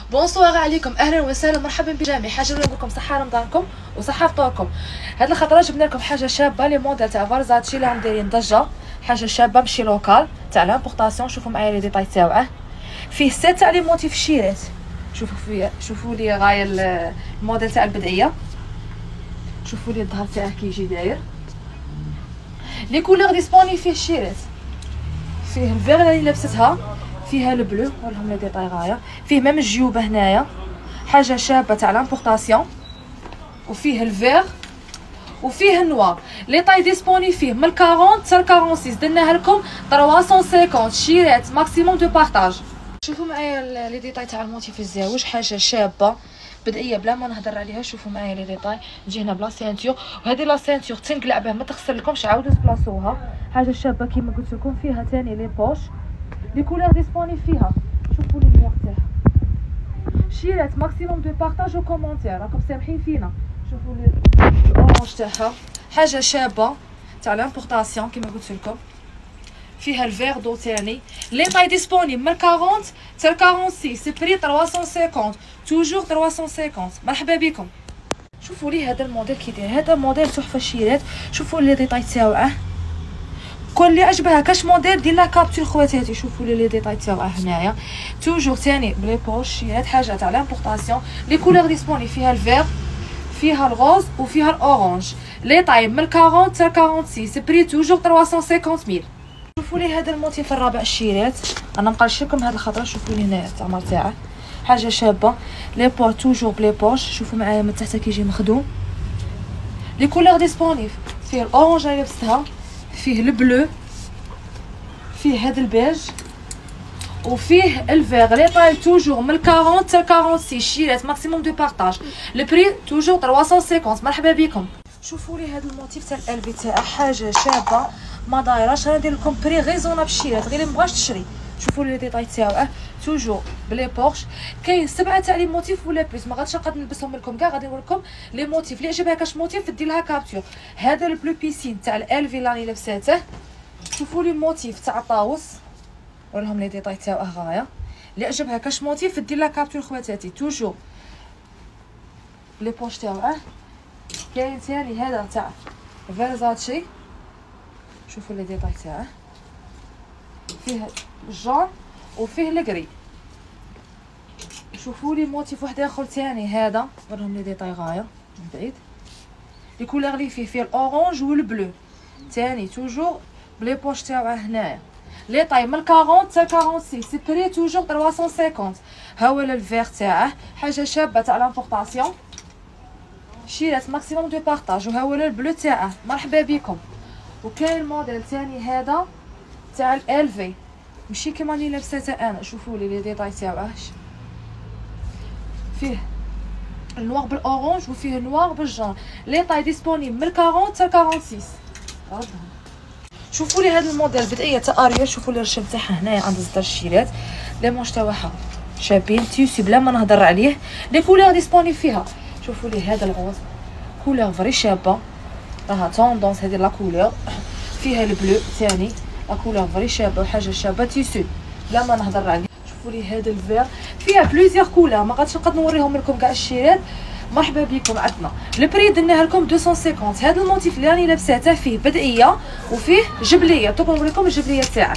بونسوار عليكم، اهلا وسهلا مرحبا بجميع. حاجه نقول لكم صحه رمضانكم وصحه فطوركم. هاد الخطره جبنا لكم حاجه شابه لي موديل تاع فارزاتشي اللي راهم دايرين ضجه. حاجه شابه ماشي لوكال تاع لامبورطاسيون. شوفوا معايا لي ديتاي تاعه. فيه 6 تاع لي موتيف شيرات. شوفوا فيه، شوفوا لي غايه الموديل تاع البدعيه. شوفوا لي الظهر تاعه كي يجي داير. لي كولور ديسبوني فيه شيرات. فيه الفيغ اللي لبستها، فيها البلو ولهم لي ديتاي غايه. فيه ميم الجيوبه هنايا، حاجه شابه تاع لامبورطاسيون. وفيه الفيغ وفيه النوار. لي طاي ديسبوني فيه من 40 حتى 46. درناها لكم 350 شيرات ماكسيموم دو بارطاج. شوفوا معايا لي ديتاي تاع الموتيف الزاوج، حاجه شابه بدائيه بلا ما نهضر عليها. شوفوا معايا لي ديتاي. نجي هنا بلا سينتور، وهذه لا سينتور تنقلع به ما تخسر لكمش، عاودوا تبلاصوها. حاجه شابه كيما قلت لكم. فيها ثاني لي بوش، لي كولور ديسبوني فيها. شوفوا لي النوار تاعها. شيرات ماكسيموم دو بارطاج و كومونتير، راكم سامحين فينا. شوفوا لي الاورانج تاعها، حاجه شابه تاع لامبورطاسيون كيما قلت لكم. فيها الفيغ دو ثاني. لي طاي ديسبوني من 40 حتى 46. سي بري 350 توجور 350. مرحبا بكم. شوفوا لي هذا الموديل كي داير. هذا موديل تحفه شيرات. شوفوا لي ديتاي تاعه. كل اللي عجبها كاش موديل دير لها كابتور خواتاتي. شوفوا لي ديتاي تاعها هنايا. توجور ثاني بلي بوش شيرات، حاجه تاع لامبورطاسيون. لي كولور ديسبوني فيها الفيغ، فيها الغوز وفيها الاورانج. لي طاي من 40 حتى 46. سي بري توجور 350,000. شوفوا لي هذا الموتيف الرابع الشيرات. انا مقرش لكم هذه الخطره. شوفوا لي هنا التعمر تاعه، حاجه شابه. لي بور توجور بلي بوش. شوفوا معايا من تحت كيجي مخدوم. لي كولور ديسبونيف فيه الاورانج اللي لبستها، فيه البلو، فيه هذا البيج، وفيه الفيغ. لي طاي توجور من 40 حتى 46. شيرات ماكسيموم دو بارطاج. لو بري توجور 350. مرحبا بكم. شوفوا لي هذا الموتيف تاع القلبي تاعه، حاجه شابه ما دايراش. انا ندير لكم بري ريزونابل شيرات غير اللي مبغاش تشري. شوفوا لي ديتاي تاعه. توجور بلي بورش. كاين 7 تاع لي موتيف ولا بليس، ما غاديش نقدر نلبسهم لكم كاع. غادي نقول لكم لي موتيف اللي عجبها كاش موتيف دير لها كابتور. هذا البلو بيسين تاع الالفي اللي راني لابساته. شوفوا لي موتيف تاع طاوس، وريهم لي ديتاي تاعه غايه. اللي عجبها كاش موتيف دير لها كابتور خواتاتي. توجور لي بوش تاعه. كاين ثاني هذا تاع فيرزاتشي. شوفوا لي ديتاي تاعه. فيه الجون وفيه الكري. شوفوا لي موتيف واحد اخر ثاني هذا، وريهم لي ديتاي غايه من بعيد. لي كولور لي فيه الاورانج والبلو ثاني. توجور بلي بوش تاعه هنايا. لي طاي من 40 حتى 46. سي بري توجور 350. ها هو الفيغ تاعه، حاجه شابه تاع لامبورطاسيون. شيرات ماكسيموم دو بارطاج. وها هو البلو تاعه. مرحبا بكم. وكاين موديل ثاني هذا تاع الالفي، ماشي كيما راني لابساته انا. شوفوا لي ديتاي تاعه. فيه النوار بالاورانج وفيه النوار بالجون. لي طاي ديسبوني من 40 حتى 46. شوفوا لي هذا الموديل بدائيه تاع اريال. شوفوا لي الرشم تاعها هنايا عند زدر الشيرات. لي مونش تاعها شابين. تيسي بلا ما نهضر عليه. لي كولور ديسبوني فيها. شوفوا لي هذا الغوز كولور فري شابه، راها توندونس هذه لا كولور. فيها البلو ثاني لا كولور فري شابه وحاجه شابه. تيسو بلا ما نهضر عليه. شوفوا لي هذا الفير فيها بليزيور كولور، ما غاديش نقدر نوريهم لكم كاع الشيرات. مرحبا بكم. عندنا لو بري درناها لكم 250. هذا الموتيف اللي راني لابساته فيه بدائيه وفيه جبليه. دوك نوريكم الجبليه تاعه.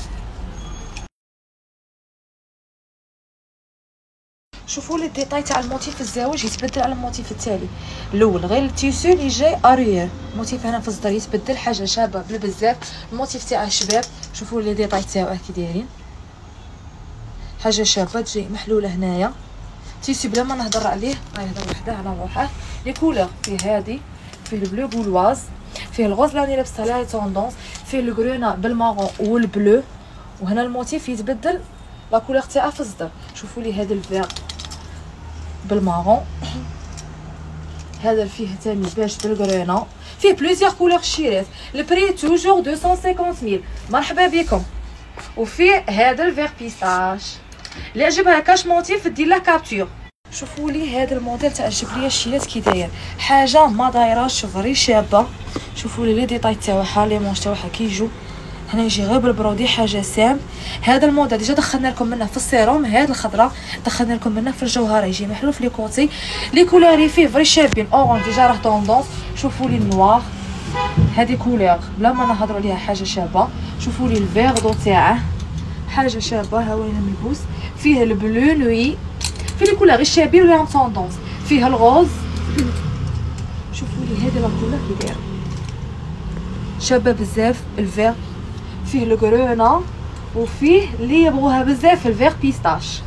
شوفوا لي الديتاي تاع الموتيف الزواج يتبدل على الموتيف التالي. الاول غير التيسو اللي جاي اريير. الموتيف هنا في الصدر يتبدل، حاجه شابه بزاف. الموتيف تاعه شباب. شوفوا لي الديتاي تاعه كي دايرين، حاجه شابه تجي محلوله هنايا. تيسو بلا ما نهضر عليه، غيهضر وحده على روحه. لي كولور فيه هادي، فيه البلو بولواز، فيه الغوز اللي راني لابسه لا توندونس، فيه الكرونا بالمارون والبلو. وهنا الموتيف يتبدل لا كولور تاعه في الصدر. شوفوا لي هذا الفيغ بالمارون، هذا فيه ثاني بيج بالكرونا. فيه بليزيور كولور شيرات. البري توجور 250,000. مرحبا بكم. وفيه هذا الفيغ بيستاش اللي عجبها كاش موتيف دير له كابتور. شوفوا لي هذا الموديل تاع الجبليه الشيرات كي داير، حاجه ما دايراش فري شابه. شوفوا لي ديتاي تاعها. لي مونش تاعها كيجو هنا يجي غير بالبرودي حاجه سام. هذا الموديل ديجا دخلنا لكم منه في السيروم، هذه الخضراء دخلنا لكم منه في الجوهره، يجي محلول في لي كوتي. لي كولوري فيه فري شابين. اورانج ديجا راه طوندونس، شوفوا لي النوار، هذه كولور بلا ما نهضروا عليها حاجه شابه. شوفوا لي الفيغ دو تاعه حاجه شابه، ها هو هنا ملبوس. فيه البلو نوي، في لي كولور الشابين ولا طوندونس. فيها الغوز، شوفوا لي هذه لا كولور كي دايره شابه بزاف. الفيغ فيه الكرونا، وفيه اللي يبغوها بزاف الفيغ بيستاش.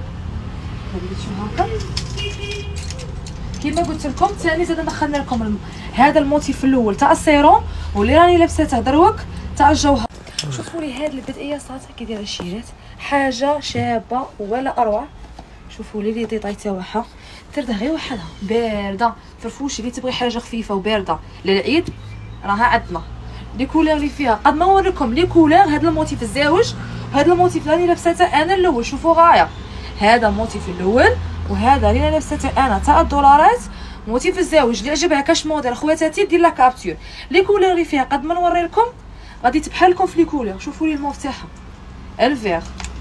هكا كيما قلت لكم. ثاني زاد دخلنا لكم هذا الموتيف الاول تاع السيروم، واللي راني لابساته دروك تاع الجوهر. شوفوا لي هذه البدئيه صاطه كي دايره الشيرات، حاجه شابه ولا اروع. شوفوا لي ديتاي تاعها ترده غير وحدها بارده. فرفوش اللي تبغي حاجه خفيفه وبارده للعيد راها عندنا. لي كولور اللي فيها قد ما نوريكم لي كولور. هذا الموتيف الزاوج، هذا الموتيف راني لابساته انا الاول. شوفوا غايه، هذا الموتيف الاول، وهذا اللي لابساته انا تاع الدولارات موتيف الزاوج. اللي عجبها كاش موديل خواتاتي دير لا كابتور. لي كولور اللي فيها قد ما نوري لكم غادي تبحال لكم في لي كولور. شوفوا لي الموف تاعها، الفيغ،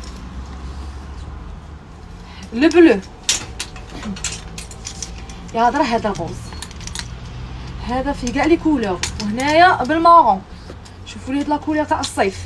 لو بلو، يا هضره هذا الغوز، هذا في كاع لي كولور، وهنايا بالمارون. شوفوا لي هاد لا كولور تاع الصيف،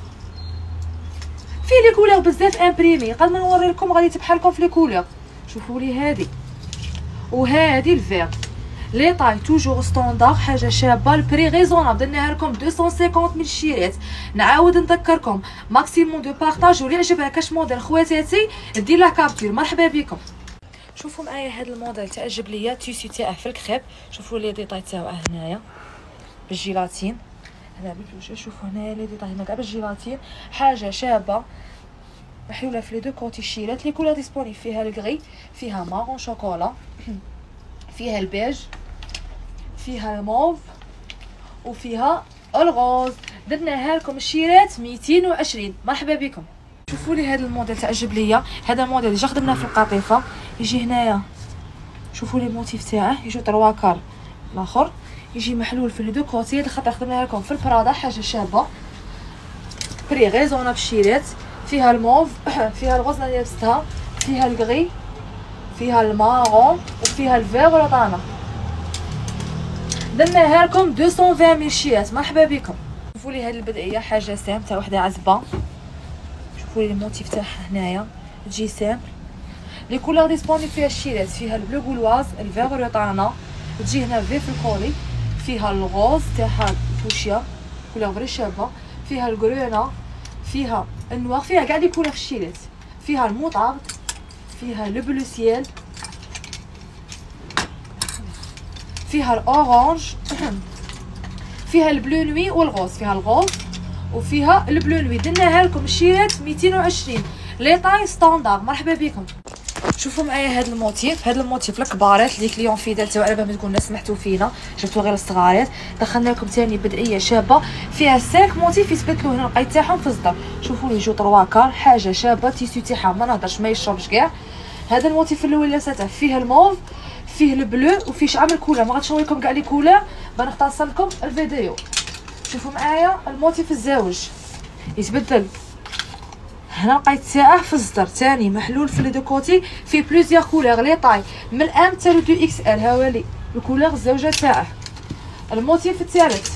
في لي كولور بزاف امبريمي. قد ما نوري لكم غادي تبحال لكم في لي كولور. شوفوا لي هذه وهذه الفيغ. لي طاي توجور ستاندار، حاجه شابه. البري ريزونابل، درناها لكم 250 من الشيرات. نعاود نذكركم ماكسيموم دو بارطاج. واللي عجبها كاش موديل خواتاتي دير لا كابتور. مرحبا بكم. شوفوا معايا هذا الموديل تعجب ليا، تيسي تاعه في الكريب. شوفوا لي ديتاي تاعه هنايا بالجيلاتين، هنا بالفلوشة. شوفوا هنايا لي ديتاي هنا كاع بالجيلاتين، حاجه شابه محلوله في لي دو كوتي الشيرات. لي كولور ديسبوني فيها الغري، فيها مارون شوكولا، فيها البيج، فيها الموف، وفيها الغوز. درناها لكم الشيرات 220. مرحبا بكم. شوفوا لي هذا الموديل تعجب ليا. هذا الموديل اللي خدمناه في القطيفه، يجي هنايا شوفوا لي الموتيف تاعه، يجي 3 كار الاخر، يجي محلول في لي دو كوتي. هذا خاطر خدمناها لكم في البرادا، حاجه شابه بري غيزونا بالشيرات. فيها الموف، فيها الغوز اللي لبستها، فيها الغري، فيها المارون، وفيها الفيغ والطانا. درناها لكم 220 من الشيرات. مرحبا بكم. شوفوا لي هذه البدئيه، حاجه سام تاع وحده عزبه. شوفوا لي الموتيف تاعها هنايا تجي سامبل. لي كولور ديسبوني فيها الشيرات، فيها البلو غولواز، الفيغ والطانا، تجي هنا في الكولي. فيها الغوز تاعها الفوشيا كولور فري شابه، فيها الكرونا، فيها النوار، فيها كاع لي كولور في الشيرات. فيها الموطارد، فيها لو بلو سيال، فيها الاورانج، فيها البلو نوي والغوز. فيها الغوز وفيها البلو نوي. درناها لكم الشيرات 220 لي طاي ستاندار. مرحبا بكم. شوفوا معايا هذا الموتيف، هذا الموتيف الكبارات لي كليون فيدال تاعو، على بال ما تكون الناس سمحتوا فينا جبتوا غير الصغارات. دخلنا لكم ثاني بدئيه شابه فيها 5 موتيف يثبت له هنا القيد تاعهم في الصدر. شوفوا لي جو 3 كار، حاجه شابه. تيسو تاعها ما نهضرش ما يشربش كاع. هذا الموتيف الاول اللي لابساته فيه الموف، فيه البلو، وفيه شعب الكولر. ما غاديش نوريكم كاع لي كولر، بنختصر لكم الفيديو. شوفوا معايا الموتيف الزاوج يتبدل هنا القيد تاعه في الصدر. ثاني محلول في لي دو كوتي، فيه بلوزيغ كولور لي طاي من الام حتى لو 2 اكس ال. ها هو لي الكولور الزوجه تاعه. الموتيف الثالث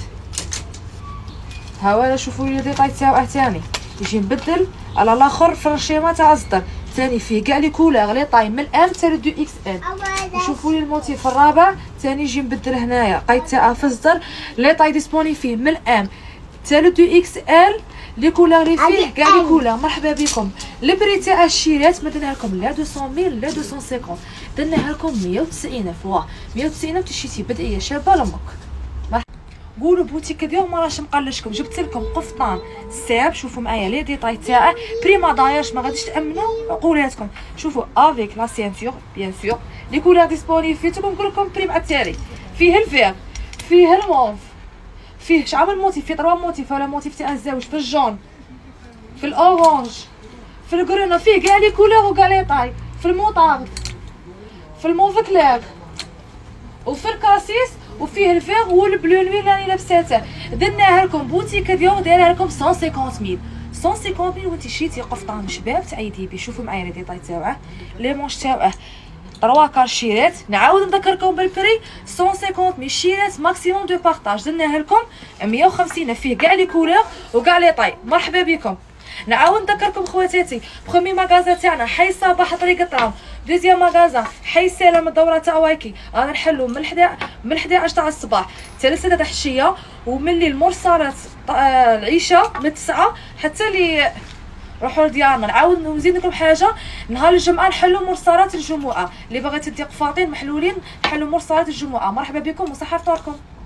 ها هو، شوفوا لي ديتاي تاعه ثاني يجي مبدل على الاخر في الرشيمه تاع الصدر. ثاني فيه كاع لي كولور لي طاي من الام حتى لو 2 اكس ال. وشوفوا لي الموتيف الرابع ثاني يجي مبدل هنايا قيد تاعه في الصدر. لي طاي ديسبوني فيه من الام حتى لو 2 اكس ال. لي كولور لي فيه كاع لي كولور. مرحبا بكم. البري تاع الشيرات ما درناها لكم لا 200 لا 250، درناها لكم 190 فوا 190 تشيتي بدئيه شابه لامك. قولوا بوتيك ديال ما راش مقلشكم. جبت لكم قفطان ساب. شوفوا معايا لي ديتاي تاعه بريما دايرش ما غاديش تامنوا عقولاتكم. شوفوا افيك لا سينتور بيان سور. لي كولور ديسبوني فيه نقول لكم بريم التالي. فيه الفيغ، فيه الموف، فيه شعب الموتيف، فيه 3 موتيف. ولا موتيف تاع الزوج في الجون، في الاورانج، في الكرونا، فيه كاع لي كولور وكاع لي طاي، في الموطارد، في الموف كلير، وفي الكاسيس وفيه الفيغ والبلو نوي اللي راني لابساته. درناها لكم بوتيك ديور دايرها لكم 150000 150000 وانت شريتي قفطان شباب تاع يديبي. شوفوا معايا لي ديطاي تاعه لي مونش تاعه 3 كارشيرات. نعاود نذكركم بالبري 150000 شيرات ماكسيموم دو بارطاج. درناها لكم 150 فيه كاع لي كولور وكاع لي طاي. مرحبا بكم. نعاود نذكركم خواتاتي بخومي ماغازا تاعنا حي صباح طريق الطرام. دوزيام ماغازا حي سلام الدوره تاع وايكي. رانا نحلو من 11 تاع الصباح حتى ل 6 تاع العشيه، ومن الليل مرسالات العشاء من 9 حتى لي روحوا لديارنا. نعاود نزيد لكم حاجه، نهار الجمعه نحلوا مرسالات الجمعه اللي باغا تدي قفاطين محلولين نحلوا مرسالات الجمعه. مرحبا بكم وصحه فطوركم.